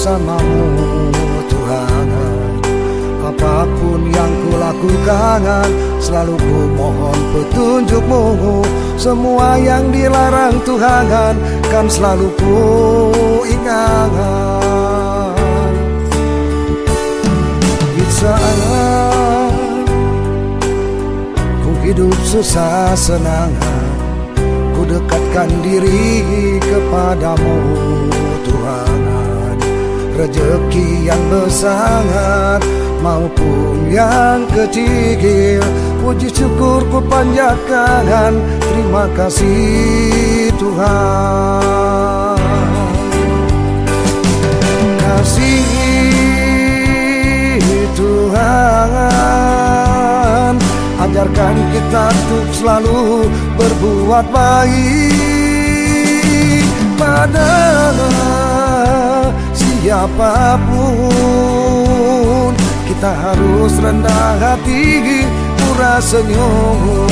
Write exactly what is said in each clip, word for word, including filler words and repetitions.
bersamamu Tuhan. Apapun yang kulakukan, selalu ku mohon petunjuk-Mu. Semua yang dilarang Tuhan, kan selalu ku ingat. Di saat ku hidup susah senang, ku dekatkan diri kepadamu Tuhan. Rezeki yang besar maupun yang kecil, puji syukur ku panjatkan, terima kasih Tuhan. Kasih Tuhan, ajarkan kita untuk selalu berbuat baik pada siapapun. Kita harus rendah hati, murah senyum.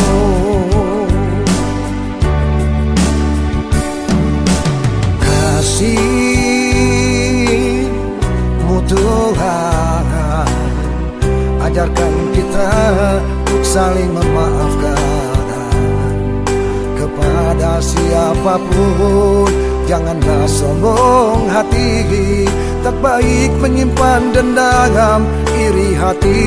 Kasih-Mu Tuhan, ajarkan kita untuk saling memaafkan kepada siapapun. Janganlah sombong hati, tak baik menyimpan dendam, iri hati.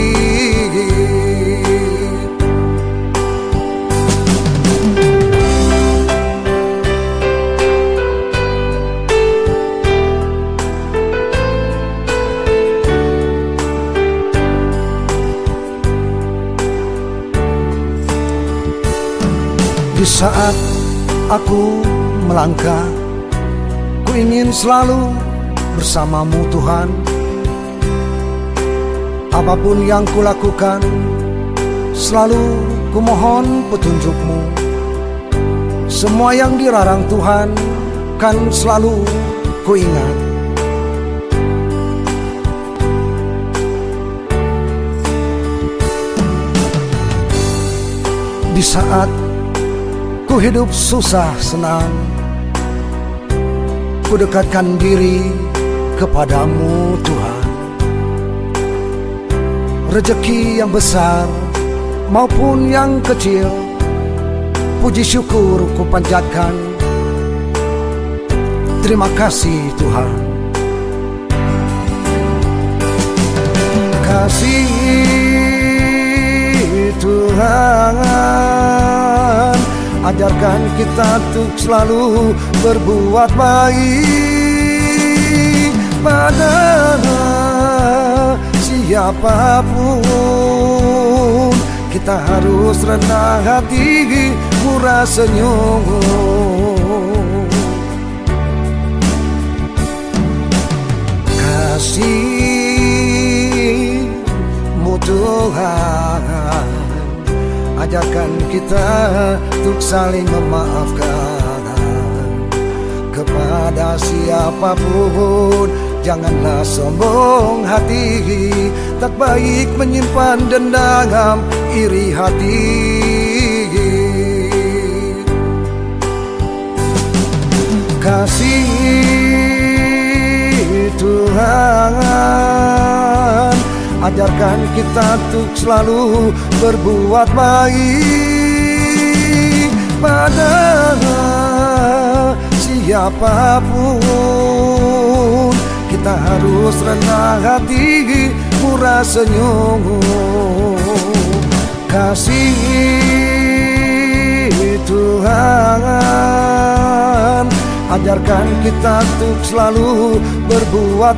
Di saat aku melangkah, ku ingin selalu bersamamu Tuhan. Apapun yang kulakukan, selalu ku mohon petunjuk-Mu. Semua yang dilarang Tuhan, kan selalu ku ingat. Di saat ku hidup susah senang, ku dekatkan diri kepadamu Tuhan. Rezeki yang besar maupun yang kecil, puji syukur ku panjatkan, terima kasih Tuhan. Kasih Tuhan, ajarkan kita untuk selalu berbuat baik pada siapapun. Kita harus rendah hati, murah senyum. Kasih-Mu Tuhan, ajarkan kita untuk saling memaafkan kepada siapapun. Janganlah sombong hati, tak baik menyimpan dendam, iri hati. Kasih Tuhan, ajarkan kita untuk selalu berbuat baik pada siapapun. Kita harus rendah hati, murah senyum. Kasih Tuhan, ajarkan kita untuk selalu berbuat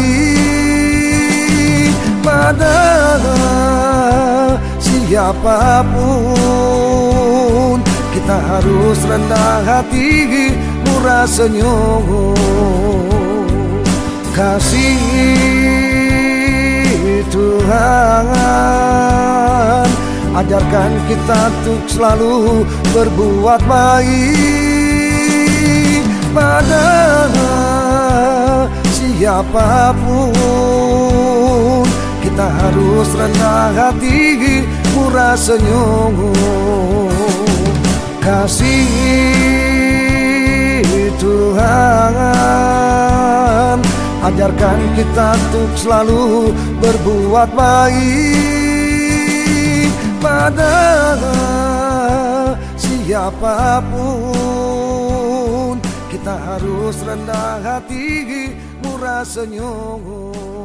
baik pada siapapun. Kita harus rendah hati, murah senyum. Kasih Tuhan, ajarkan kita untuk selalu berbuat baik pada siapapun. Kita harus rendah hati, murah senyum. Kasih Tuhan, ajarkan kita untuk selalu berbuat baik pada siapapun. Kita harus rendah hati, murah senyum.